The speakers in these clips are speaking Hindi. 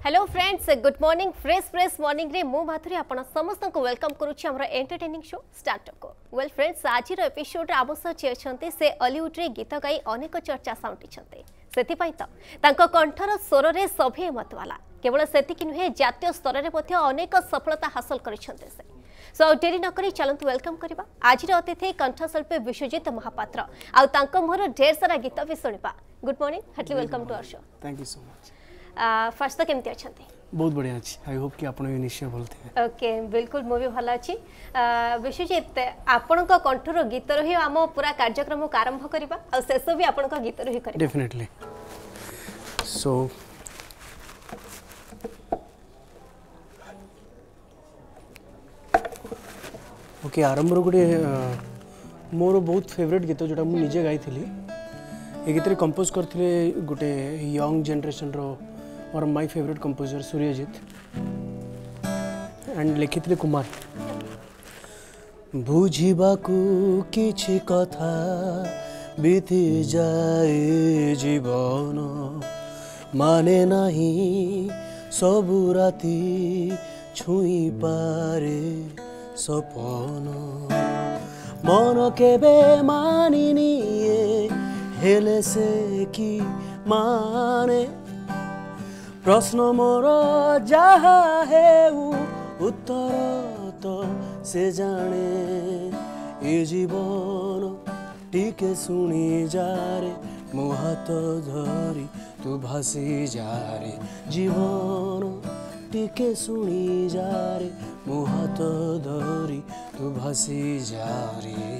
hello friends good morning fresh morning रे मु माथुरी आपण समस्त को वेलकम करूची हमर एंटरटेनिंग शो स्टार्ट को वेल फ्रेंड्स आज रो एपिसोड रे आबो सच छन्ते से हॉलीवुड रे गीत गाई अनेक चर्चा साउंटी छन्ते सेति पई त तांको कंठर स्वर रे सभे मतवाला केवल सेति कि नुहे जातीय स्तर रे मध्ये अनेक सफलता हासिल करिसन्ते से सो डेरी न करी चलंतु वेलकम करबा आज रो अतिथि कंठशिल्पी विश्वजीत महापात्र आ तांको मोर ढेर सारा गीत भी सुनिबा good morning heartly welcome to our show thank you so much first तो केमती अच्छे बहुत बढ़िया अच्छी आई होप कि आपण निश्चय बोलते ओके बिल्कुल मु भी भल अच्छी विश्वजीत आपण कंठर गीत रही आम पूरा कार्यक्रम को आरंभ करबा और शेष भी आपण गीत रही करबा डेफिनेटली सो ओके आरंभ गोटे मोर बहुत फेवरेट गीत जोटा मु निजे गाई थी ए गीत कंपोज करथिले गोटे यंग जनरेशन रो और my favourite composer Suryajit and लिखिथिले कुमार बुझिबाकू किछि कथा बीती जाए जीवन माने नहीं सबु राती छुई पारे सपन मन केबे मानिनी हेले से कि माने प्रश्न मोर जहा है उत्तर तो से जाने ये जीवन टीके सुनी जा रे मो हाथ धरी तू भासी जा रे जीवन टीके सुनी जा रे मो हाथ धरी तू भासी जा रे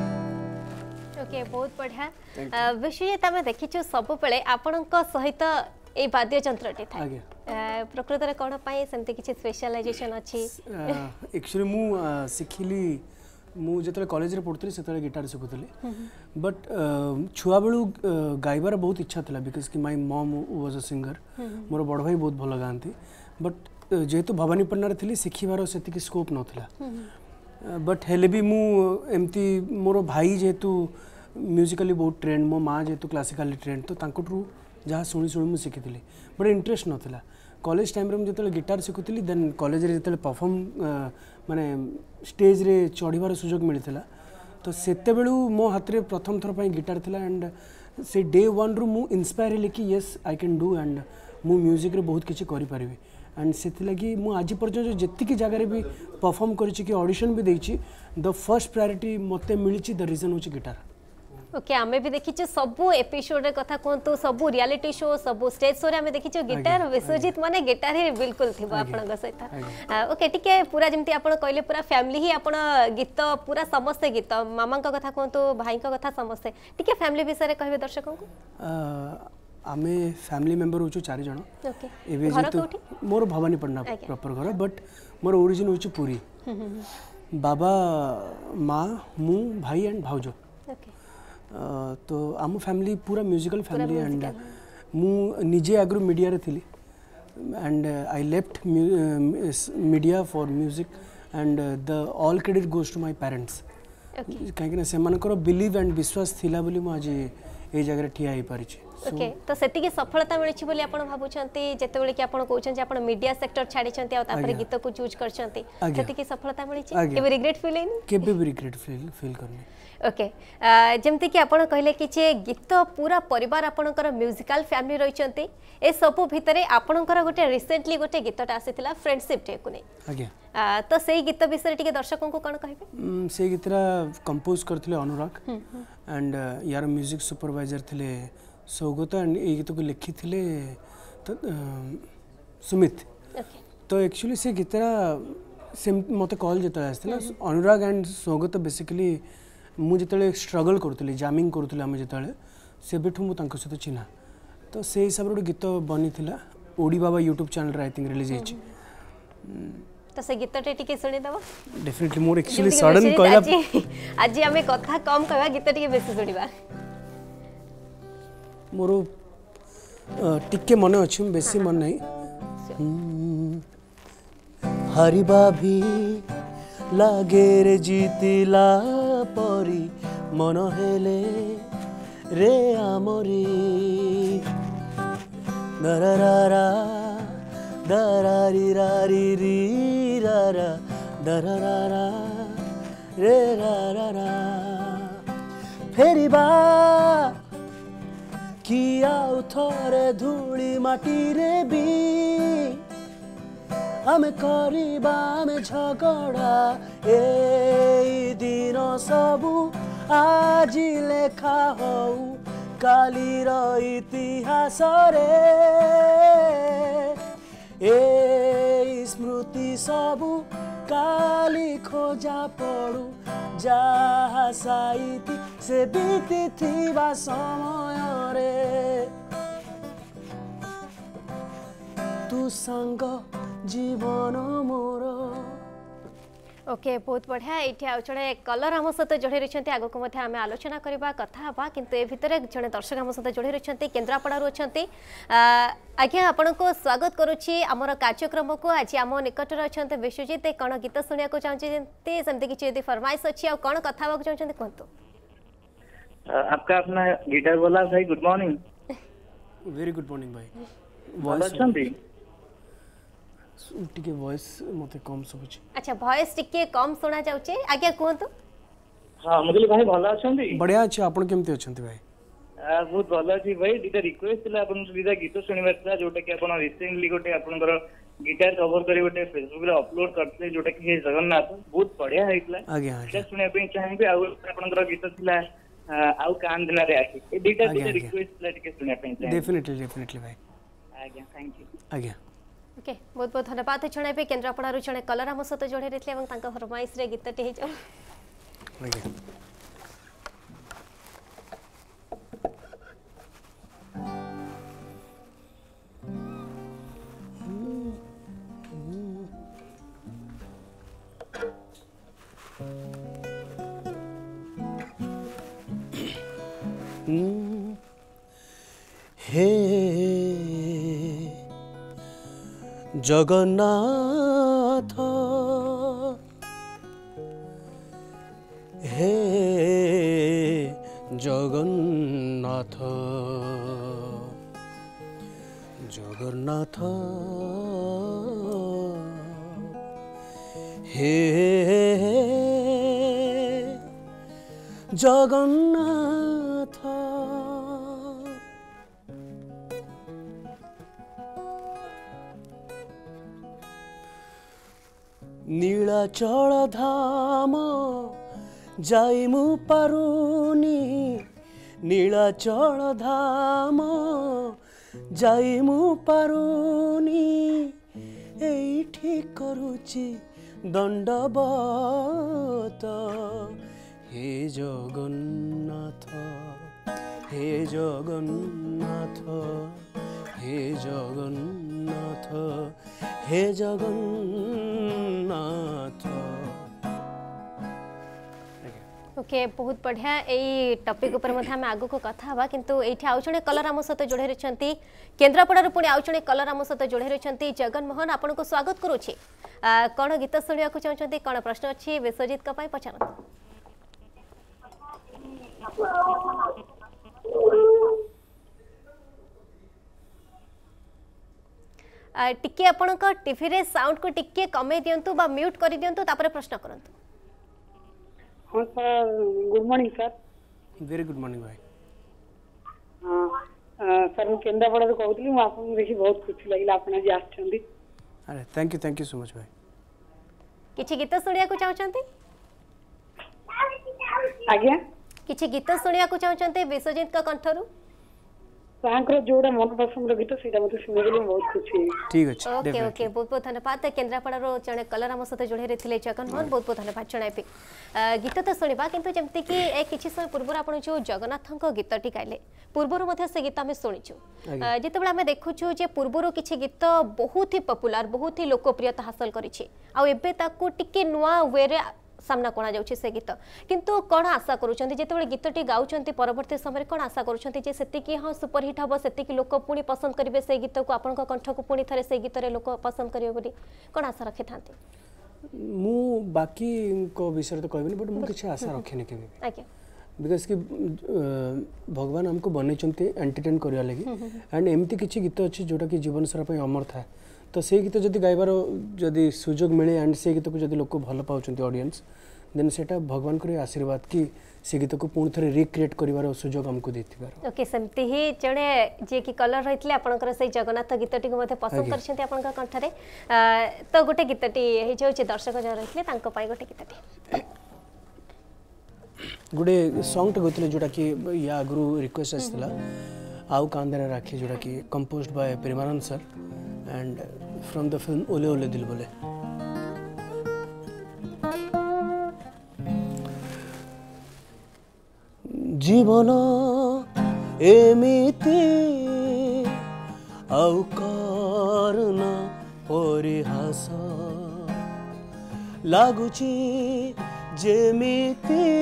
ओके बहुत बढ़िया विश्वजीत आम देखीचु सब बेले आपणक सहित ए वाद्य यंत्रटी था प्रकृत रे कोन पाए सेमते किछि स्पेशलाइजेशन अछि एक्चुअली मु सिखिली मु जतले कॉलेज रे पढतली सेतले गिटार सिखुतली बट छुआ बेलू गाइबार बहुत इच्छा थिला बिकॉज़ कि my mom was a singer मोर बड़ भाई बहुत भल गांती बट जेतु भवानीपन्ना रे थिली सिखिबार सेति कि स्कोप नथिला बट हेले भी मु एमती मोर भाई जेतु म्यूजिकली बहुत ट्रेंड मो माँ जेतु क्लासिकली ट्रेंड तो तांकटरू जहाँ शुणी शुणी मुझे शिखी बट इंटरेस्ट नाला कॉलेज टाइम रे जो गिटार शिखुली देन कॉलेज रे जो परफॉर्म माने स्टेज रे चढ़ीबार सुजोग मिलता तो सेते बेलू मो हाथ रे प्रथम थर पर गिटार थिला एंड से डे वन रु मु इंस्पायर हेली कि yes I can do and मु म्यूजिक रे बहुत किसी करि परिबे एंड से लगी मु आज पर्यंत जेतिकी जगह भी परफॉर्म करिछि कि ऑडिशन भी देछि द फर्स्ट प्रायोरिटी मते मिलिछि द रीजन होछि गिटार ओके आमे भी देखिछु सबु एपिसोड रे कथा कोंतु सबु रियलिटी शो सबु स्टेज शो रे आमे देखिछु गिटार विश्वजीत माने गिटार ही बिल्कुल थिबो आपन सहित ओके टिके पूरा जेमती आपन कहले पूरा फैमिली ही आपन गीत पूरा समस्त गीत मामा का कथा कोंतु भाई का कथा समस्त टिके फैमिली विषय रे कहबे दर्शकों को आमे फैमिली मेंबर होछु 4 जण ओके एबे जेतु मोर भवानीपन्ना प्रॉपर घर बट मोर ओरिजिन होछु पुरी बाबा माँ मु भाई एंड भाउजो तो आम फैमिली पूरा म्यूजिकल फैमिली एंड मु निजे आगु मीडिया रे थिली and I left media for music and the all credit goes to my parents कहीं से बिलीव एंड विश्वास थिला बोली मु आज ए जगह ठिया ही पारिछि ओके तो सेति की सफलता मिलिछि बोली आपण भाबुछंती जेतेबेले कि आपण कहउछन जे आपण मीडिया सेक्टर छाडिछंती आ तापर गीत को चूज करछंती सेति की सफलता मिलिछि केबे रिग्रेट फील हैनी केबे भी रिग्रेट फील करनी ओके जमती कि आपण कहले कि जे गीत पूरा परिवार आपणकर म्यूजिकल फैमिली रहिचंती ए सब भितरे आपणकर गोटे रिसेंटली गोटे गीतटा आसीथिला फ्रेंडशिप डे को नै आज्ञा तो सेही गीत विषय टिके दर्शकों को कोन कहबे से गीतरा कंपोज करथिले अनुराग एंड यार म्यूजिक सुपरवाइजर थिले सौगत एंड ए गीत को लिखी थिले तो सुमित तो एक्चुअली से गीतरा से मते कॉल जता आस्थिला अनुराग एंड सौगत बेसिकली मु जिते स्ट्रगल करुली जामिंग करुले आम जिते से मुझे सहित चिन्हा तो से हिसाब से गोटे गीत बनी था ओडी बाबा YouTube channel I think release होती तो से गीतटे टिके सुनी दबो डेफिनेटली मोर एक्चुअली सडन कहला आज हमें कथा कम कहबा गीत टिके बेसी सुनिबा मोर टिके मन अछि बेसी मन नहीं हरिबा भी लागे रे जीतिला परी मन हेले रे आमरी नररारा दरारी रारी री रा रा दरा रा रे रा फेरिबा कि आउ थरे धूली माटी रे भी आमे करिबा आमे झगड़ा ए दिन सबू आजी लेखा हऊ कालीर इतिहास रे ए स्मृति सबू काली खोजा पड़ू जहा साइती से बीती थिबा समय रे तू संग जीवन मोर ओके बहुत बढ़िया ये आउ जड़े कलर आम सहित जोड़ी रही आगक आम आलोचना करवा कथा किंतु ए भितर जड़े दर्शक आम सहित जोड़ी रही केन्द्रापड़ारू अच्छा आज्ञा आपण को स्वागत करुच्ची आमर कार्यक्रम को आज आम निकटर अच्छा विश्वजित कौन गीत शुणा चाहते सेमती किसी यदि फरमाइश अच्छी आ कौन कथा चाहते कहतु आपका अपना गिटार वाला भाई good morning very good morning भाई वॉइस टिके वॉइस मते कम सुबुची अच्छा वॉइस टिके कम सुना जाउचे आज्ञा कहतु हां मुझे भाई भलो अछंती बढ़िया अछि आपण केमते अछंती भाई बहुत भलो अछि भाई दिटा रिक्वेस्ट थिला आपण सुविधा गीत सुनिबा था जोटा कि आपण रिसेंटली गोटे आपनकर गिटार कवर करी गोटे फेसबुक रे अपलोड करते जोटा कि जगन्नाथ बहुत बढ़िया हेतला आगे आगे सुनिया पे चाहिबे आ आपनकर गीत थिला आउ कान दिना रे आसी ए दिटा रिक्वेस्ट थिला टिके सुनिया पे चाहिबे डेफिनेटली भाई आज्ञा थैंक यू आज्ञा ओके बहुत बहुत धन्यवाद जणाइबे केन्द्रापड़ारू जड़े कलर आम सहित जोड़ी रही फरमाइश रे गीतटी हो जाओ हे जगन्नाथ हे जगन्नाथ जगन्नाथ हे जगन्नाथ नीलाचल धाम जाइमु पारुनी नीलाचल धाम जाइमु पारुनी एठी करुची दंडवत हे जगन्नाथ हे जगन्नाथ हे जगन्नाथ हे जगन्नाथ ओके बहुत बढ़िया यही टॉपिक ऊपर आम आग को कथा हवा किंतु एठी आउ जणे कलर आम सहित जोड़े रही केन्द्रापड़ारू पुणी आउ जणे कलर आम सहित जोड़े रही जगन मोहन आपन को स्वागत करुछि कौन गीत शुणा चाहते कौन प्रश्न अच्छी विश्वजित पचार टिके आपण टीवी रे साउंड को टिके कमे दियंतु बा म्यूट कर दियंतु तापर प्रश्न करंतु हाँ sir good morning sir very good morning भाई हाँ सर मैं केन्द्रापड़ा कहती हूँ आपको देखी बहुत खुशी लगे आप आज आछंदी अरे थैंक यू सो मच भाई किछि गीत सुनिया को चाहते आज्ञा किछि गीत सुनिया को चाहते विश्वजित का कंठरू जोड़ा मन पसंद गीत से शुणी बहुत खुशी ठीक अच्छे ओके ओके बहुत बहुत धन्यवाद केन्द्रापड़ार जड़े कलर आम सहित जोड़े रही जगन मोहन बहुत बहुत धन्यवाद जनाबी गीत तो शुणा किंतु जमती कि किसी समय पूर्व आप जो जगन्नाथ गीतटी गाइले पूर्वर से गीत आम शुणीचु जिते आम देखुचु जे पूर्वर किसी गीत बहुत ही पॉपुलर बहुत ही लोकप्रियता हासिल करिके नुआ वे सामना कणा जाउछि से गीत किंतु कौन आशा करूछन्ति जेतेबेले गीतटी गाउछन्ति परवर्ती समय कौन आशा करूछन्ति जे सेतिकी हाँ सुपरहिट हबो सेतिकी लोक पुणी पसंद करिवे से गीत को आपनका कंठ को पुणी थरे से गीत रे लोक पसंद करिवे बोली कौन आशा रखि थांते मु बाकी को विषय तो कहबिनी बट मु किछ आशा रखेनी केबे आज्ञा बिकॉज कि भगवान हमको बनै एंटरटेन करिया लगी एंड एमती किछि गीत अछि जोटा कि जीवन सारा पय अमर था तो से गीत जदि गाइबार जदि सुजोग मिले एंड से गीत को जदि लोक भल पाउछंती ऑडियंस देन सेटा भगवान को आशीर्वाद कि से गीत को पुणी थे रिक्रिएट कर सुजोग हमको देथिबार ओके सेमती ही जड़े जे कि कलर रही आपंकर से जगन्नाथ गीतटी को पसंद कर कंठरे तो गोटे गीतटी हो दर्शक जो रही गोटे गीतटी गोटे सॉन्ग टे गइतले जोटा कि या आगु रिक्वेस्ट आसला आउ कांदरा राखी जोटा कि composed by Premanand sir and from the film Ole Ole दिल बोले जीवन एमिति आउ करना परिहास लागुची जेमिति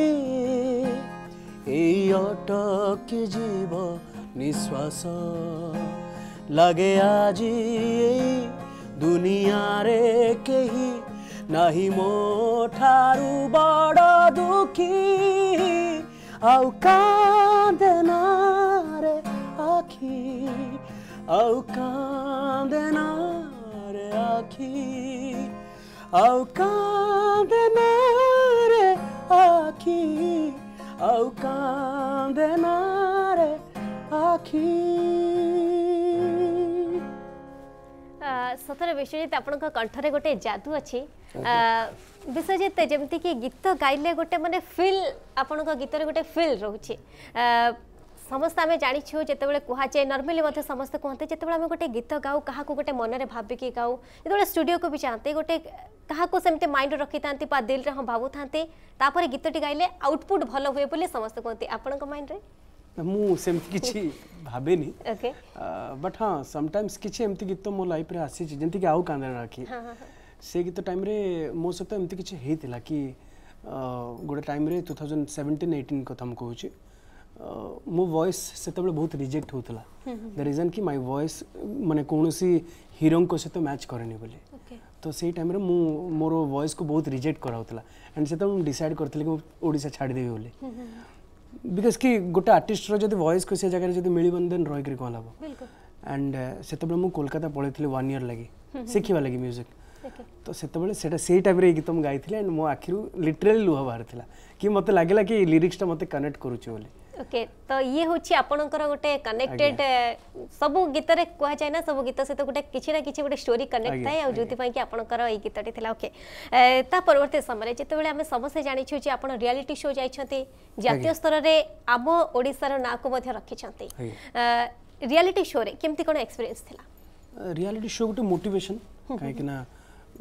एई अटकी जीव निश्वास लगे आज दुनिया रे केही नाही मो ठारू बड़ दुखी आउ कांदेना रे आखी आउ कांदेना रे आखी आउ कांदेना रे आखी आउ कांदेना रे आखी सतरे विश्वजित आपण कंठरे गोटे जादू अच्छी विश्वजित जमती कि गीत गाइले गोटे माने फील आपण गीतर गोटे फील रोचे समस्त आम जाचु जिते कहुए नर्माली समस्त कहते जिते आम गोटे गीत गाऊ क्या गोटे मनरे भाविकी गाऊ जो स्टूडियो को भी चाहते गोटे क्या सेमती माइंड रखी था दिल रे हाँ भावु था गीतटी गाइले आउटपुट भल हुए बोली समस्त कहते आपण माइंड रे मु सेमती किछि भाबेनी ओके बट हाँ समटाइम्स किछि एमती गीत मो लाइफ रे आसी जेंति कि आउ कांदरा राखी से गीत टाइम रे मो सहित एमती किछि हेतिला कि गोटे टाइम रे 2017-18 कथा हम कहूछि मो वॉइस सेतबेले बहुत रिजेक्ट होतला द रीजन कि माय वॉइस माने कोनोसी हीरो को सहित मैच करेनी बोली तो से टाइम रे मु मोर वॉइस को बहुत रिजेक्ट करा होतला एंड सेत हम डिसाइड करथले कि ओडिसा छाड़ देबी बोली बिकज कि गोटे आर्टिस्ट जब वॉइस को से जगह जब मिलबन देन रही कौन हम एंड से मु कोलकाता पलैली 1 ईयर लगी शिखा लगी म्यूजिक तो से टाइम रे गीत गाई एंड मो आखिर लिटराली लुह बाहर कि मत लगला कि लिरिक्स मत कनेक्ट करूची बोली ओके तो ये होची आपनकर गोटे कनेक्टेड सब गीत रे कह जाय ना सब गीत सहित गोटे किछि ना किछि गोटे स्टोरी कनेक्ट थाए आ जोति पई कि आपनकर ई गीतटी थिला ओके ता परवर्ती समय जेते बेले हमें समस्त जानि छु जे आपन रियलिटी शो जाय छथि जातीय स्तर रे आम ओडिसा रो ना को मध्ये रखि छथि रियलिटी शो रे केमति कोन एक्सपीरियंस थिला रियलिटी शो गोटे मोटिवेशन काहे कि ना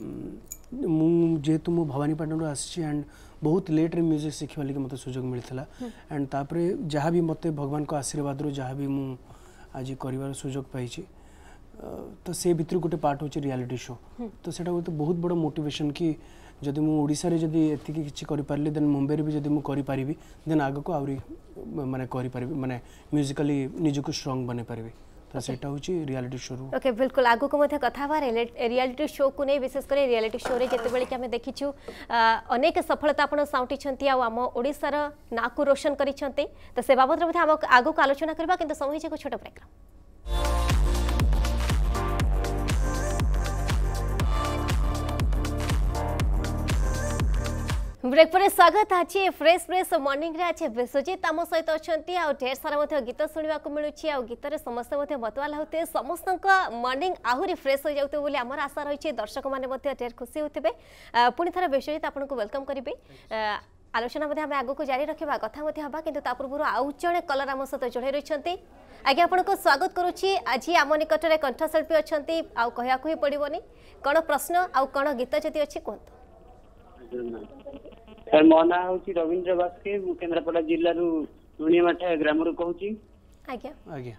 मु जेतु मु भवानीपाटन आसी एंड बहुत लेट रे म्यूजिक शिखा लगे मत सुजोग मिलता एंड तापरे जहाँ भी मत भगवान को आशीर्वाद रो जहाँ भी मु आज कर सुजोग पाई तो से भितर गोटे पार्ट हो रियलिटी शो तो सेटा गोटे बहुत बड़ मोटिवेशन कि जदि मु ओडिसा रे जदि एतिकी किछि करि पारली देन मुंबई रे भी जदि मु करि पारिबी देन आगो को आउरी माने करि पारिबी माने म्यूजिकली निजको स्ट्रांग बने पारिबी तो सेटा होची रियलिटी शो रो ओके बिल्कुल आगो को मध्ये कथा बा रियलिटी शो को नै विशेष करे रियलिटी शो रे जते बेले कि हमें देखिछु अनेक सफलता आपण साउंटी छंती आ हम ओडिसा रो ना को रोशन करि छंती तो से बाबत मध्ये हम आगो को आलोचना करबा किंतु समय जे को छोट ब्रेक ब्रेक पर स्वागत आज फ्रेश फ्रेश मॉर्निंग रे आज विश्वजित आम सहित अच्छा आ ढेर सारा गीत शुणा मिलूँ आ गीत समस्त मतवाला होते समस्त मॉर्निंग आहरी फ्रेश हो जाते बोली आमर आशा रही दर्शक मैंने ढेर खुशी होते पुणी थर विश्वजित आपको वेलकम करी आलोचना आम आग को जारी रखा कथा हाँ कि पूर्व आउ जड़े कलर आम सहित जोड़े रही आज्ञा आपको स्वागत करुच्ची आज आम निकट में कंठशिल्पी अच्छा कहया ही पड़ोनी कौन प्रश्न आउ कौन गीत जदि अच्छी कहतु सर मो ना हूँ रवींद्र बास्के केन्द्रापड़ा जिल्ला लुणियामाठा ग्राम रू कहूँ आज्ञा आज्ञा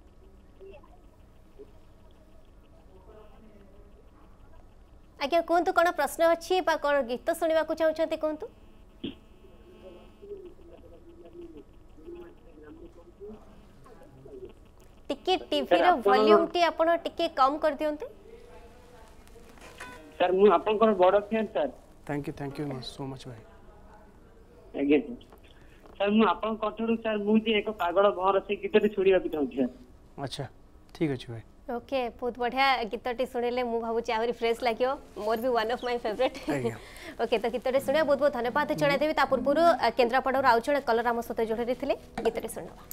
आज्ञा कहतु कौन प्रश्न अच्छी कौन गीत शुणा चाहते कहतु टिके टीवी रो वॉल्यूम टी आपण टिके कम कर दियंते सर मु आपनकर बड़ fan sir thank you so much भाई आगे सर मु आपन कठोर सर मु जे एक पागल भर से गीत रे छोड़िया भी चाहू सर अच्छा ठीक अछि भाई ओके बहुत बढ़िया गीतटी शुणिले मु भावुची आहरी फ्रेश लाग्यो मोर भी one of my favourite okay तो गीतटी शुणिया बहुत बहुत धन्यवाद जणाई देबी ता पूर्व केन्द्रापड़ा आउ जड़े कलर आम सहित जोड़ी थे गीतटी शुणवा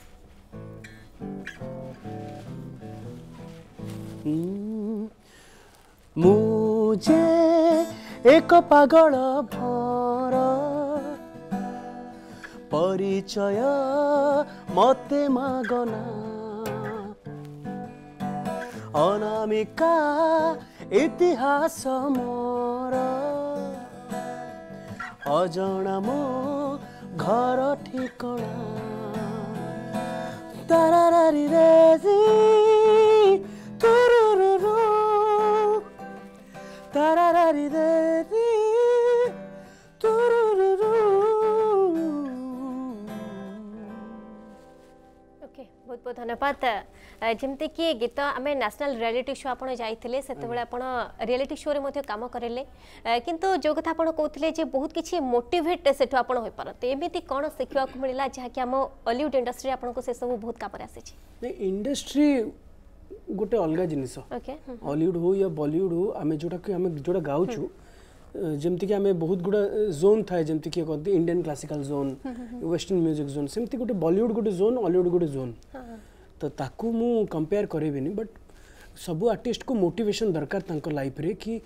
मुझे एक पागल भर परिचय मते मागना अनामिका इतिहास मोर अजणा मो घर ठिकଣା तारारी रेजी तुरुरुरु तारारी रेजी तुरुरुरु ओके बहुत बहुत धन्यवाद जमती कि गीत आम नेशनल रियलिटी शो आपड़ जाइए से रियलिटी शो रे मध्य काम करेले किंतु जो कथा आपड़ कहते जे बहुत किसी मोटिवेट से हो पारते एमती कौन शिखा मिलला जहाँकि आम हॉलीवुड इंडस्ट्री आपको से सब बहुत काम आसी इंडस्ट्री गोटे अलग जिनिस हॉलीवुड हो या बॉलीवुड हो आम जोटा गाउछु जमती कि आम बहुत गुड़ा जोन थाए जमती कि कहते इंडियन क्लासिकल जोन वेस्टर्न म्यूजिक जोन सेमती गोटे बॉलीवुड गोटे जोन हॉलीवुड गोटे जोन तो ताकू मु कंपेयर करेबिनी बट सबू आर्टिस्ट को मोटिवेशन दरकार तांको लाइफ रे कि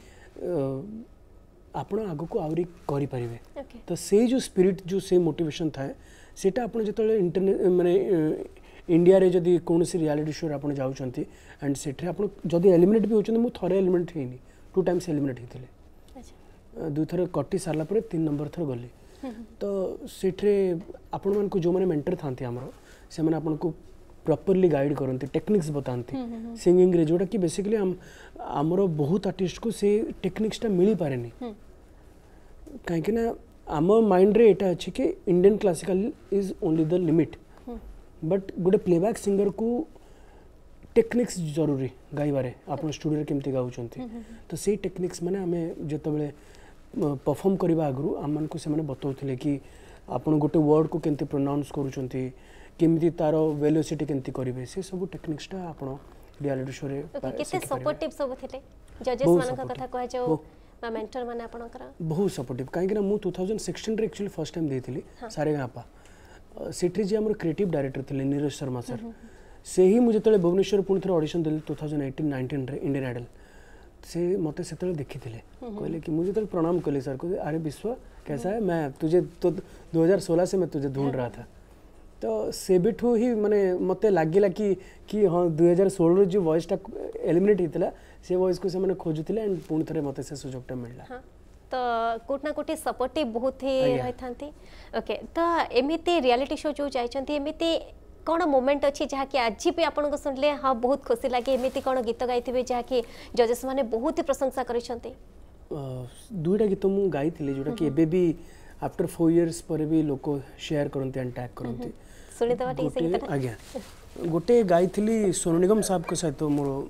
आपण आगो को आवरी करि परिबे तो से जो स्पिरिट जो से मोटिवेशन थाए सेटा आपण जतले इंटरनेट माने इंडिया रे जदी कोन से रियलिटी शो आपण जाउचंती एंड सेठरे आपण जदी एलिमिनेट भी होचंती मु थरे एलिमिनेट हेनी 2 टाइम्स एलिमिनेट हेतिले 2 थर कटि सारला परे 3 नंबर थर गली तो सेठरे आपण मान को जो माने मेंटर थांती हमरो से माने आपण को प्रॉपर्ली गाइड करते टेक्निक्स बताते सिंगिंग रे जोटा कि बेसिकली आमर बहुत आर्टिस्ट को से टेक्निक्सटा मिली पारे नहीं कहीं ना आम माइंड रे एटा अच्छे कि Indian classical is only the limit but गोटे प्लेबैक सिंगर को टेक्निक्स जरूरी गाइबारे आप स्टूडियो केमती गाउचंती तो से टेक्निक्स माने आमे जतबेले परफॉर्म करबा आगु आम को से माने बताउथिले कि आपण गोटे वर्ड को केमती प्रोनाउंस करूचंती केमती तार वेलोसिटी केमती करिवे से सब टेक्निक्सटा आपण रियलिटी शो रे किते सपोर्टिव सब थिले जजेस मान का कथा कह जाओ मा मेंटर माने आपण करा बहुत सपोर्टिव काहे कि ना मु 2016 रे एक्चुअली फर्स्ट टाइम देथिली सारे गापा सेठी जे हमर क्रिएटिव डायरेक्टर थिले नीरज शर्मा सर से ही मुझे तले भुवनेश्वर पुणी थोड़ा ऑडिशन देली 2018-19 रे इंडियन आइडल से मते से तले देखी थिले कहले कि मुझे तले प्रणाम कले सर को अरे विश्व कैसा है मैं तुझे तो 2016 से मैं तुझे ढूंढ रहा था तो से बिठू ही माने मते लागिला कि हां 2016 रो जो वॉइस टा एलिमिनेट हितला से वॉइस को से माने खोजुतिले एंड पुणी थरे मते से सुजोगटा मिलला तो कोट ना कोटी सपोर्टिव बहुत ही रही थांती ओके तो एमिति रियलिटी शो जो जाइचंती एमिति कौन मोमेंट अच्छी जहाँ कि आज भी आपको शुणिले हाँ बहुत खुशी लगे एमती कौन गीत गाई जहाँ कि जजेस मैंने बहुत ही प्रशंसा करिसेंती दुईटा गीत मु गाई जोटा कि एबे भी आफ्टर 4 इयर्स पर भी लोक शेयर करते एंड टैग करते सुनी दवा ठीक से गीत आज्ञा गोटे गाई थी सोनू निगम साहब को सहित मोर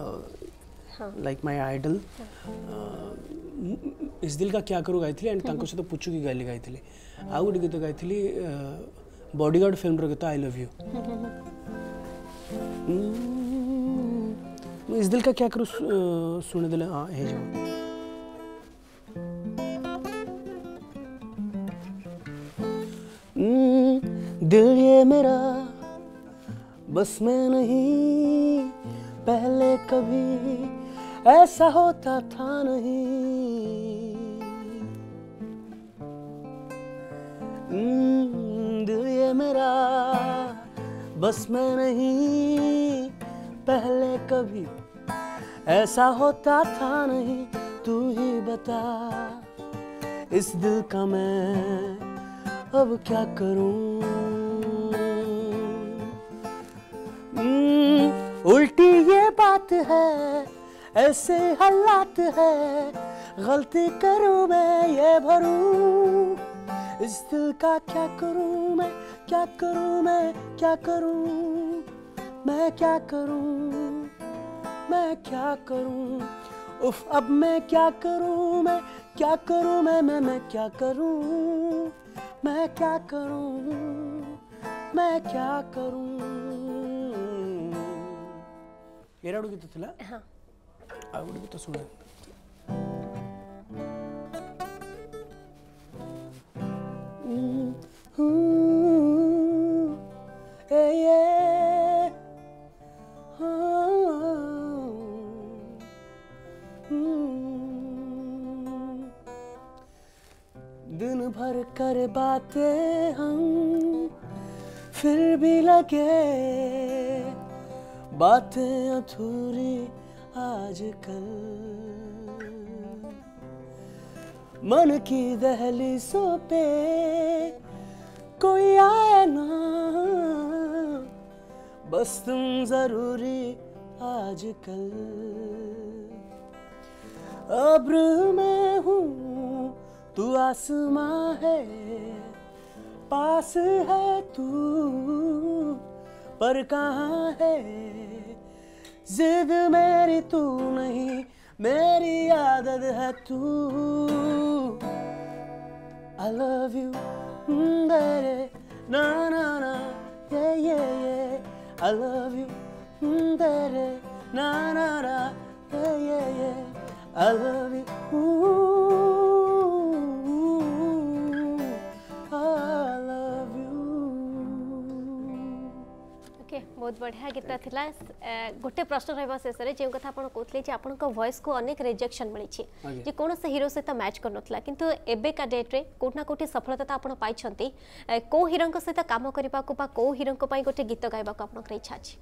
लाइक माय आइडल इस दिल का क्या करूँ गाई थी एंड तांको सहित पुछु की गाली गाई थी आ गोटे गीत गाई थी बॉडीगार्ड फिल्म रो गीत आई लव यू इस दिल का क्या करूँ सुने दिले हाँ है जो दिल ये मेरा बस में नहीं पहले कभी ऐसा होता था नहीं दिल ये मेरा बस में नहीं पहले कभी ऐसा होता था नहीं तू ही बता इस दिल का मैं अब क्या करूं उल्टी ये बात है ऐसे हालात है गलती करूं मैं ये भरूं इस दिल का क्या करूं मैं क्या करूं मैं क्या करूं मैं क्या करूं मैं क्या करूं उफ अब मैं क्या करूं मैं क्या करूं मैं क्या करूं मैं क्या करूं मैं क्या करूं एरा गीत थिला हाँ आ गोटे गीत सुने दिन भर कर बातें हम फिर भी लगे बातें अधूरी आजकल मन की दहलीजों पे कोई आए ना बस तुम जरूरी आजकल अब्र में हूँ तू आसमां है पास है तू पर कहाँ है जिद मेरी तू नहीं मेरी आदत है तू I love you na na na yeah I love you na na na yeah I love you बहुत बढ़िया गीत थिला गोटे प्रश्न रहा शेष में जो कथा आपन कहते कि आपन वॉइस को अनेक रिजेक्शन मिली जे कौन से हीरो सहित मैच करनथला किंतु एबेका डेट रे कोठना कोठी सफलता आपन पाइछंती को हीरो सहित काम करबा को बा को हीरो पई गोटे गीत गाइबा को आपन इच्छा अछि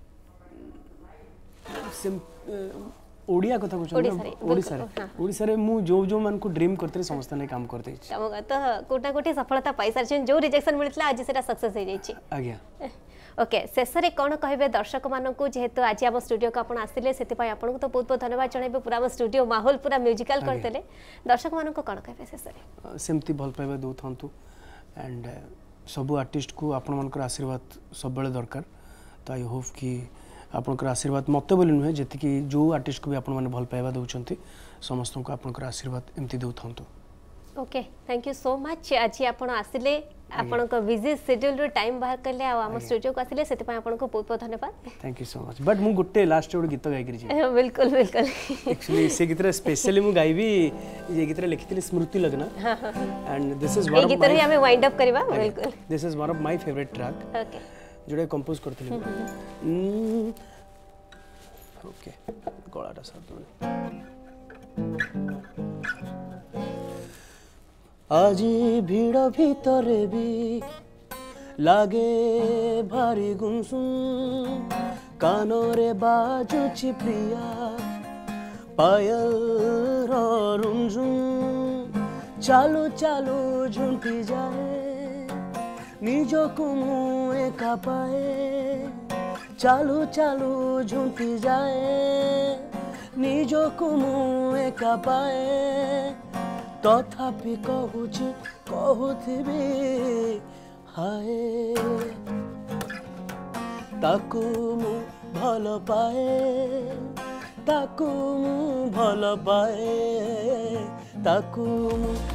ओडिया कथा को ओडिसा रे मु जो जो मन को ड्रीम करते समस्त ने काम करते तो कोठना कोठी सफलता पाइ सार जो रिजेक्शन मिलतला आज सेटा सक्सेस हो जाइछि आज्ञा ओके शेष में कौन कहे दर्शक मानक जेहेतु आज आम स्टूडियो को आपन आसिले से आपको तो बहुत बहुत धन्यवाद जनइबे पूरा आम स्टूडियो माहौल पूरा म्यूजिकल करते दर्शक मानक कौन कहे शेष में सेमती भल पाइबा दो थांतु एंड सब आर्टिस्ट को आपण मानकर आशीर्वाद सब बेले दरकार तो आई होप कि आपनकर आशीर्वाद मत बोली नुहे जति कि जो आर्टिस्ट को भी आपण माने भल पाइबा दउचंती समस्त को आपनकर आशीर्वाद एमती दउ थांतु okay thank you so much आज आपन आसिले आपन को बिजी शेड्यूल रो टाइम बाहर करले आ हम स्टूडियो को आसिले सेति पय आपन को बहुत बहुत धन्यवाद thank you so much but मु गुट्टे लास्ट रो गीत गाई करी बिल्कुल बिल्कुल एक्चुअली से गीत स्पेशली मु गाइबी ये गीत लिखितली स्मृति लगना and this is one of गीत रे हमें वाइंड अप करबा बिल्कुल this is one of my favourite track okay जोड़े कंपोज करथिली ओके गलाटा शब्द आजी भीड़ भीतरे भी लागे भारी गुमसुम कानरे बाजुची प्रिया पायल रुंझुम चालू चालू झुंटी जाए निजको मु एका पाए चालू चालू झुंटी जाए निजको मु एका पाए तथापि कहूथिबी हाय ताकू मु भल पाए ताकू मु भल पाए ताकू मु